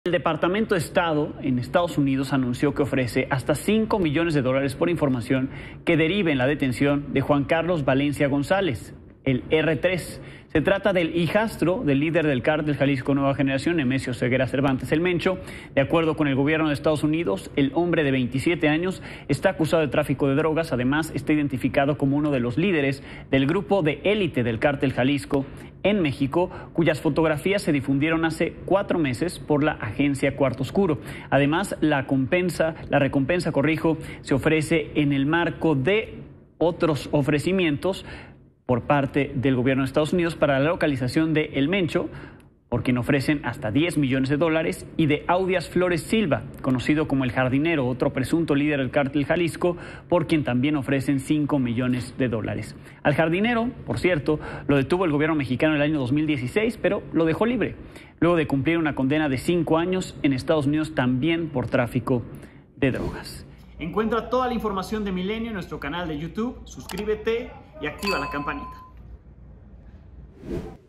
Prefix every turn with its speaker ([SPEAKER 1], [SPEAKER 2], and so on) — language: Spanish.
[SPEAKER 1] El Departamento de Estado en Estados Unidos anunció que ofrece hasta $5 millones por información que derive en la detención de Juan Carlos Valencia González, el R3. Se trata del hijastro del líder del cártel Jalisco Nueva Generación, Nemesio Ceguera Cervantes, el Mencho. De acuerdo con el gobierno de Estados Unidos, el hombre de 27 años está acusado de tráfico de drogas. Además, está identificado como uno de los líderes del grupo de élite del cártel Jalisco en México, cuyas fotografías se difundieron hace 4 meses por la agencia Cuarto Oscuro. Además, la recompensa, se ofrece en el marco de otros ofrecimientos por parte del gobierno de Estados Unidos para la localización de El Mencho, por quien ofrecen hasta $10 millones, y de Audias Flores Silva, conocido como El Jardinero, otro presunto líder del cártel Jalisco, por quien también ofrecen $5 millones. Al Jardinero, por cierto, lo detuvo el gobierno mexicano en el año 2016, pero lo dejó libre, luego de cumplir una condena de 5 años en Estados Unidos también por tráfico de drogas. Encuentra toda la información de Milenio en nuestro canal de YouTube, suscríbete y activa la campanita.